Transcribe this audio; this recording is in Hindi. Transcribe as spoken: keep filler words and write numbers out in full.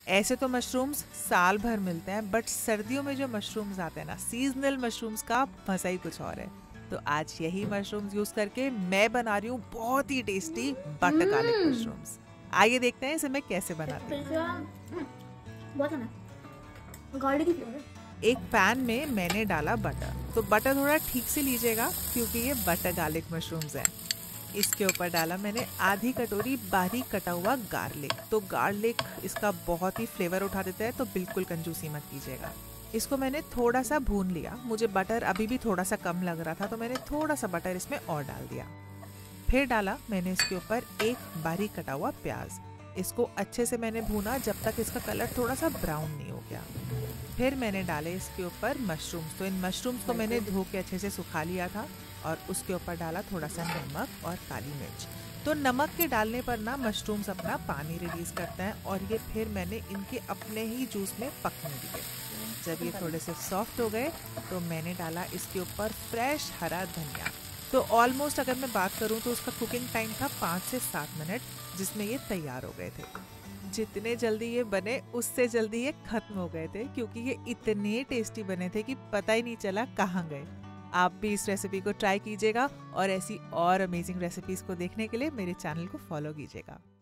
ऐसे तो मशरूम्स साल भर मिलते हैं, बट सर्दियों में जो मशरूम्स आते हैं ना, सीजनल मशरूम्स का मजा ही कुछ और है। तो आज यही मशरूम्स यूज करके मैं बना रही हूँ बहुत ही tasty butter garlic hmm. Mushrooms. आइए देखते हैं इसे मैं कैसे बनाती हूँ। बहुत है ना गार्लिक की फ्लेवर। एक पैन में मैंने डाला बटर, तो बटर थोड़ा ठीक से लीजिएगा क्योंकि ये बटर गार्लिक मशरूम्स हैं। इसके ऊपर डाला मैंने आधी कटोरी बारीक कटा हुआ गार्लिक। तो गार्लिक इसका बहुत ही फ्लेवर उठा देता है, तो बिल्कुल कंजूसी मत कीजिएगा। इसको मैंने थोड़ा सा भून लिया, मुझे बटर अभी भी थोड़ा सा कम लग रहा था, तो मैंने थोड़ा सा बटर इसमें और डाल दिया। फिर डाला मैंने इसके ऊपर एक बारीक कटा हुआ प्याज। इसको अच्छे से मैंने भूना जब तक इसका कलर थोड़ा सा ब्राउन नहीं हो गया। फिर मैंने डाले इसके ऊपर मशरूम्स। तो इन मशरूम्स को मैंने धो के अच्छे से सुखा लिया था और उसके ऊपर डाला थोड़ा सा नमक और काली मिर्च। तो नमक के डालने पर ना मशरूम्स अपना पानी रिलीज करते हैं और ये फिर मैंने इनके अपने ही जूस में पकने दिए। जब ये थोड़े से सॉफ्ट हो गए तो मैंने डाला इसके ऊपर फ्रेश हरा धनिया। तो ऑलमोस्ट अगर मैं बात करूं तो उसका कुकिंग टाइम था पाँच से सात मिनट, जिसमें ये तैयार हो गए थे। जितने जल्दी ये बने उससे जल्दी ये खत्म हो गए थे, क्योंकि ये इतने टेस्टी बने थे कि पता ही नहीं चला कहाँ गए। आप भी इस रेसिपी को ट्राई कीजिएगा और ऐसी और अमेजिंग रेसिपीज को देखने के लिए मेरे चैनल को फॉलो कीजिएगा।